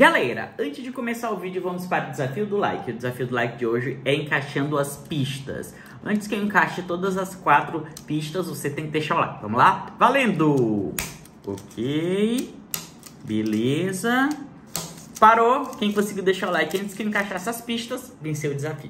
Galera, antes de começar o vídeo, vamos para o desafio do like. O desafio do like de hoje é encaixando as pistas. Antes que eu encaixe todas as 4 pistas, você tem que deixar o like. Vamos lá? Valendo! Ok. Beleza. Parou. Quem conseguiu deixar o like antes que eu encaixar essas pistas, venceu o desafio.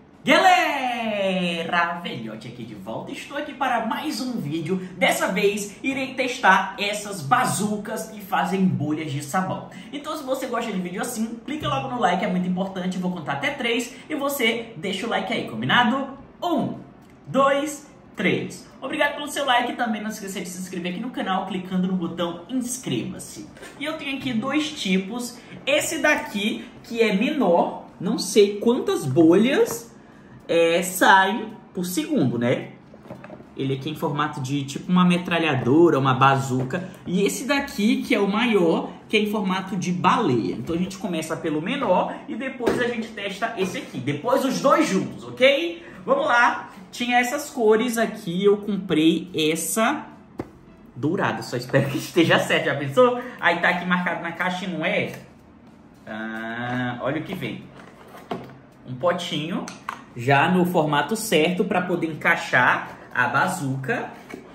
Galera, velhote aqui de volta, estou aqui para mais um vídeo. Dessa vez irei testar essas bazucas que fazem bolhas de sabão. Então se você gosta de vídeo assim, clica logo no like, é muito importante. Vou contar até 3 e você deixa o like aí, combinado? 1, 2, 3. Obrigado pelo seu like e também não se esqueça de se inscrever aqui no canal clicando no botão inscreva-se. E eu tenho aqui 2 tipos. Esse daqui que é menor, não sei quantas bolhas saem por segundo, né? Ele aqui é em formato de tipo uma metralhadora, uma bazuca. E esse daqui, que é o maior, que é em formato de baleia. Então a gente começa pelo menor e depois a gente testa esse aqui. Depois os dois juntos, ok? Vamos lá. Tinha essas cores aqui, eu comprei essa dourada. Só espero que esteja certo, já pensou? Aí tá aqui marcado na caixa e não é? Olha o que vem. Um potinho já no formato certo para poder encaixar a bazuca.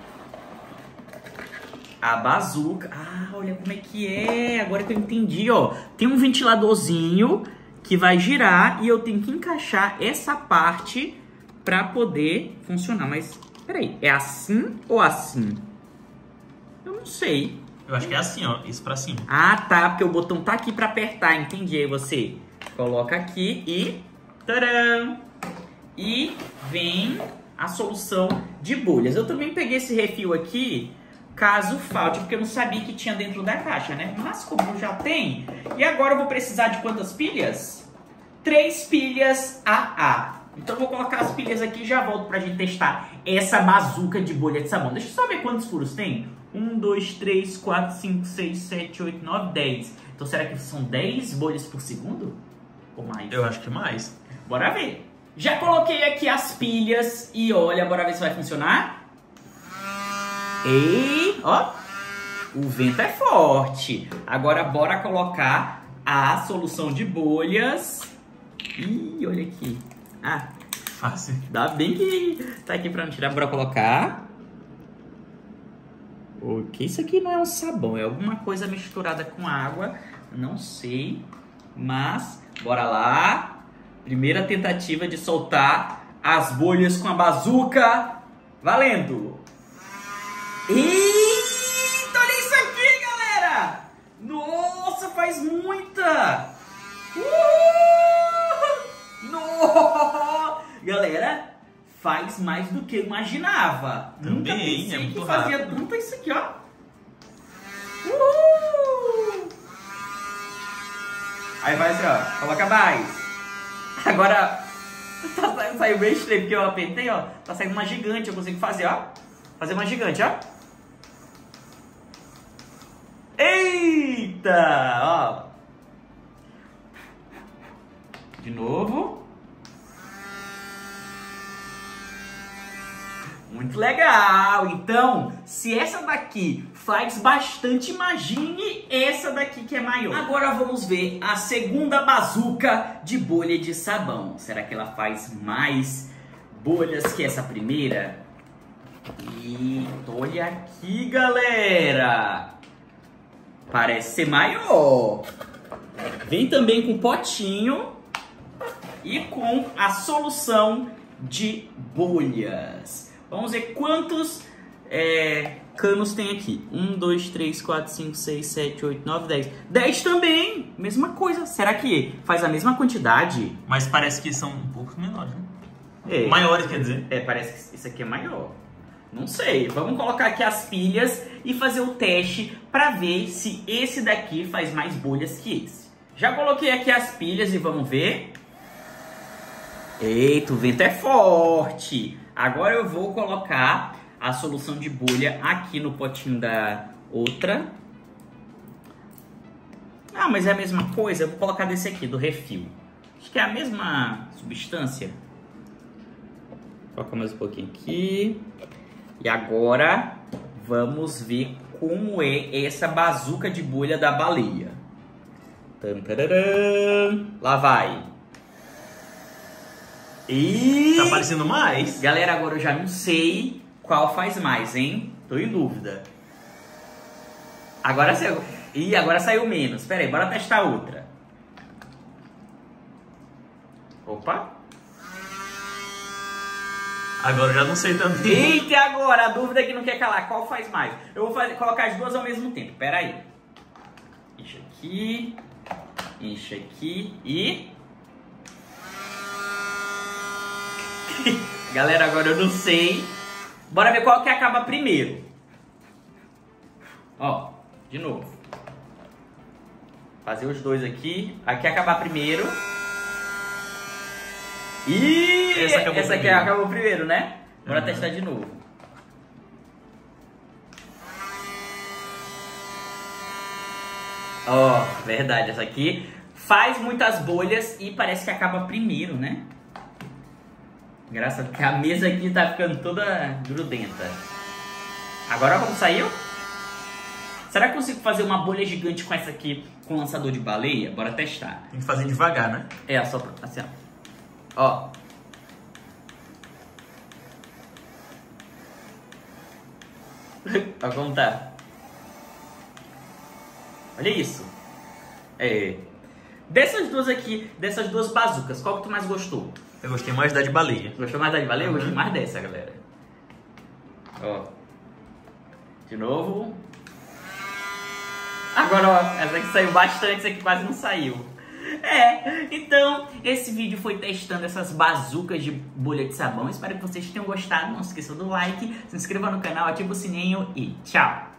Olha como é que é. Agora que eu entendi, ó. Tem um ventiladorzinho que vai girar e eu tenho que encaixar essa parte para poder funcionar. Mas, peraí, é assim ou assim? Eu não sei. Eu acho que é assim, ó. Isso pra cima. Ah, tá. Porque o botão tá aqui para apertar. Entendi. Aí você coloca aqui e... tcharam! E vem a solução de bolhas. Eu também peguei esse refil aqui, caso falte, porque eu não sabia que tinha dentro da caixa, né? Mas como eu já tenho, e agora eu vou precisar de quantas pilhas? 3 pilhas AA. Então eu vou colocar as pilhas aqui e já volto pra gente testar essa bazuca de bolha de sabão. Deixa eu só ver quantos furos tem. 1, 2, 3, 4, 5, 6, 7, 8, 9, 10. Então será que são 10 bolhas por segundo? Ou mais? Eu acho que mais. Bora ver. Já coloquei aqui as pilhas e olha, bora ver se vai funcionar. E ó, o vento é forte. Agora bora colocar a solução de bolhas. Ih, olha aqui. Fácil. Dá bem que tá aqui pra não tirar. Bora colocar. Ok, isso aqui não é um sabão, é alguma coisa misturada com água. Não sei, mas bora lá. Primeira tentativa de soltar as bolhas com a bazuca. Valendo! Eita, olha isso aqui, galera! Nossa, faz muita! Galera, faz mais do que eu imaginava. Também, Nunca pensei é muito que fazia rápido. tanto isso aqui, ó. Aí vai assim, ó. Coloca mais. Agora, saiu bem estranho, porque eu apertei, ó. Tá saindo uma gigante, eu consigo fazer, ó. Fazer uma gigante, ó. Eita, ó. De novo. Muito legal. Então, se essa daqui faz bastante, imagine essa daqui que é maior. Agora vamos ver a segunda bazuca de bolha de sabão. Será que ela faz mais bolhas que essa primeira? E olha aqui, galera. Parece ser maior. Vem também com potinho e com a solução de bolhas. Vamos ver quantos canos tem aqui. 1, 2, 3, 4, 5, 6, 7, 8, 9, 10. 10 também. Mesma coisa. Será que faz a mesma quantidade? Mas parece que são um pouco menores, né? É. Maiores, quer dizer. Parece que isso aqui é maior. Não sei. Vamos colocar aqui as pilhas e fazer o teste para ver se esse daqui faz mais bolhas que esse. Já coloquei aqui as pilhas e vamos ver. Eita, o vento é forte. Agora eu vou colocar a solução de bolha aqui no potinho da outra. Mas é a mesma coisa. Eu vou colocar desse aqui, do refil. Acho que é a mesma substância. Vou colocar mais um pouquinho aqui. E agora vamos ver como é essa bazuca de bolha da baleia. Lá vai. E... Tá aparecendo mais? Galera, agora eu já não sei qual faz mais, hein? Tô em dúvida. Agora saiu. Ih, agora saiu menos. Pera aí, bora testar outra. Opa. Agora eu já não sei também. Eita, agora a dúvida que não quer calar. Qual faz mais? Eu vou colocar as duas ao mesmo tempo. Pera aí. Enche aqui. Enche aqui. E... Galera, agora eu não sei. Bora ver qual que acaba primeiro. Ó, de novo. Fazer os dois aqui. Aqui acabar primeiro. E essa aqui acabou primeiro, né? Bora testar de novo. Ó, verdade, essa aqui faz muitas bolhas e parece que acaba primeiro, né? Graças a que a mesa aqui tá ficando toda grudenta. Agora como saiu? Será que eu consigo fazer uma bolha gigante com essa aqui com lançador de baleia? Bora testar. Tem que fazer devagar, né? É, só pra, assim, ó. Olha como tá. Olha isso. É. Dessas duas aqui, dessas duas bazucas, qual que tu mais gostou? Eu gostei mais da de baleia. Gostou mais da de baleia? Eu gostei mais dessa, galera. Ó. De novo. Agora, ó, essa aqui saiu bastante, essa aqui quase não saiu. Então, esse vídeo foi testando essas bazucas de bolha de sabão. Espero que vocês tenham gostado. Não se esqueça do like, se inscreva no canal, ativa o sininho e tchau!